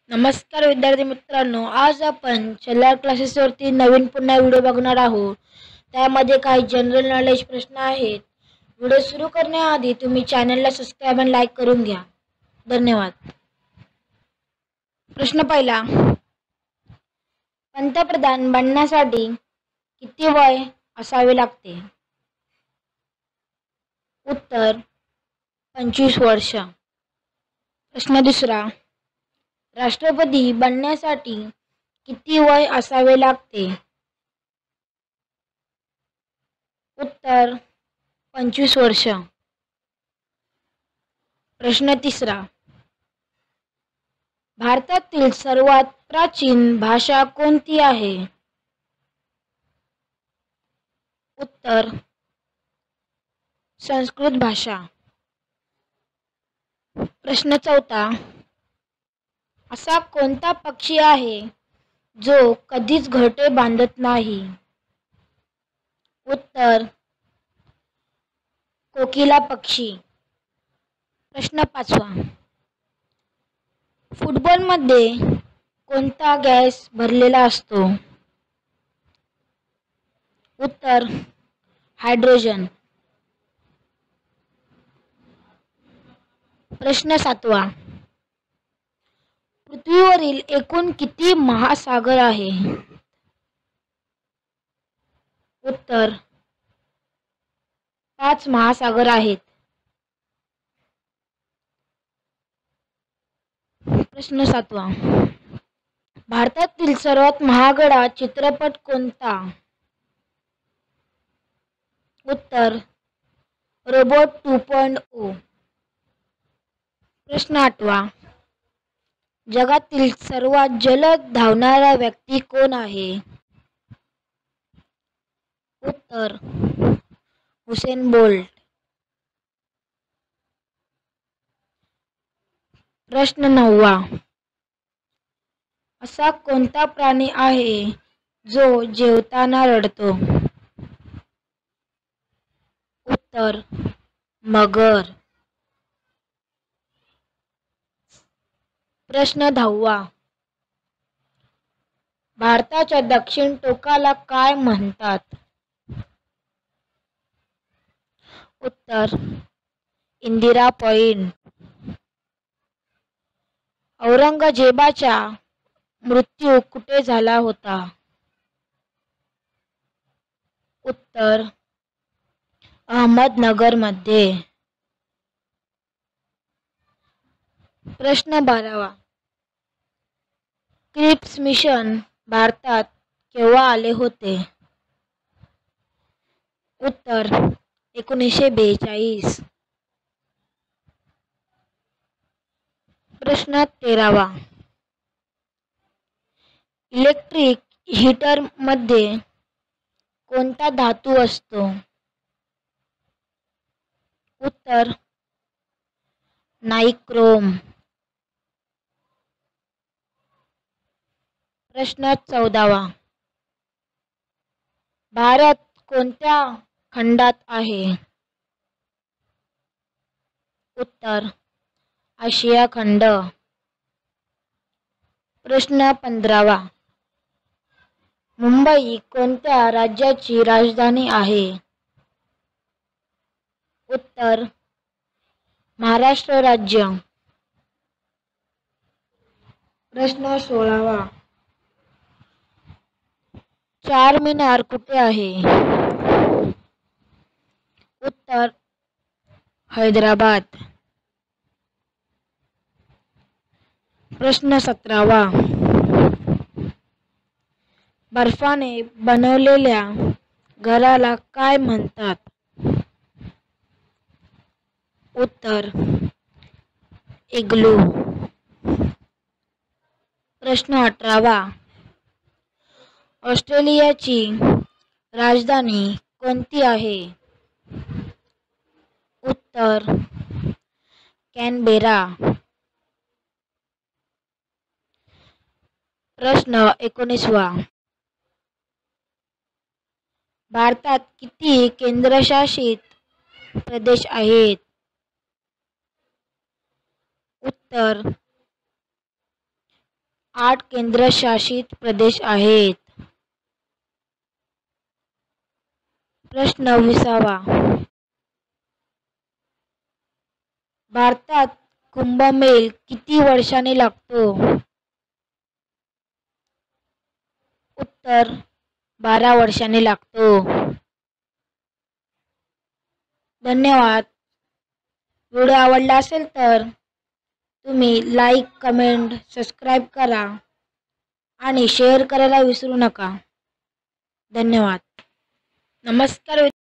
नमस्कार विद्यार्थी मित्रांनो, आज आपण चलार क्लासेसवरती नवीन पुन्हा व्हिडिओ बघणार आहोत. त्यामध्ये काही जनरल नॉलेज प्रश्न आहेत. व्हिडिओ सुरू करण्याआधी तुम्ही चॅनलला सबस्क्राइब आणि लाईक करून घ्या. धन्यवाद. प्रश्न पहिला, पंतप्रधान बनण्यासाठी किती वय असावे लागते? उत्तर 25 वर्ष. प्रश्न दुसरा, राष्ट्रपती बनण्यासाठी किती वय असावे लागते? उत्तर 25 वर्ष. प्रश्न तिसरा, भारतातील सर्वात प्राचीन भाषा कोणती आहे? उत्तर संस्कृत भाषा. प्रश्न चौथा, असा कोणता पक्षी आहे जो कधीच घरटे बांधत नाही? उत्तर कोकिला पक्षी. प्रश्न पाचवा, फुटबॉलमध्ये कोणता गॅस भरलेला असतो? उत्तर हायड्रोजन. प्रश्न सातवा, पृथ्वीवरील एकूण किती महासागर आहे? उत्तर 5 महासागर आहेत. प्रश्न सातवा, भारतातील सर्वात महागडा चित्रपट कोणता? उत्तर रोबोट 2.0. प्रश्न आठवा, जगातील सर्वात जलद धावणारा व्यक्ती कोण आहे? उत्तर हुसेन बोल्ट. प्रश्न नववा, असा कोणता प्राणी आहे जो जेवताना रडतो? उत्तर मगर. प्रश्न 10वा, भारताच्या दक्षिण टोकाला काय म्हणतात? उत्तर इंदिरा पॉइंट. औरंगजेबाचा मृत्यू कुठे झाला होता? उत्तर अहमदनगर मध्ये. प्रश्न 12वा, क्रिप्स मिशन भारतात केव्हा आले होते? उत्तर 1942. प्रश्न 13वा, इलेक्ट्रिक हीटर मध्ये कोणता धातू असतो? उत्तर नायक्रोम. प्रश्न 14वा, भारत कोणत्या खंडात आहे? उत्तर आशिया खंड. प्रश्न 15वा, मुंबई कोणत्या राज्याची राजधानी आहे? उत्तर महाराष्ट्र राज्य. प्रश्न 16वा, चार मिनार कुठे आहे? उत्तर हैदराबाद. प्रश्न 17वा, बर्फाने बनवलेल्या घराला काय म्हणतात? उत्तर इग्लू. प्रश्न 18वा, ऑस्ट्रेलियाची राजधानी कोणती आहे? उत्तर कॅनबेरा. प्रश्न 19वा, भारतात किती केंद्रशासित प्रदेश आहेत? उत्तर 8 केंद्रशासित प्रदेश आहेत? प्रश्न 20वा. भारतात कुंभमेळ किती वर्षांनी लागतो? उत्तर 12 वर्षांनी लागतो. धन्यवाद. व्हिडिओ आवडला असेल तर तुम्ही लाईक, कमेंट, सबस्क्राईब करा आणि शेअर करायला विसरू नका. धन्यवाद. नमस्कार.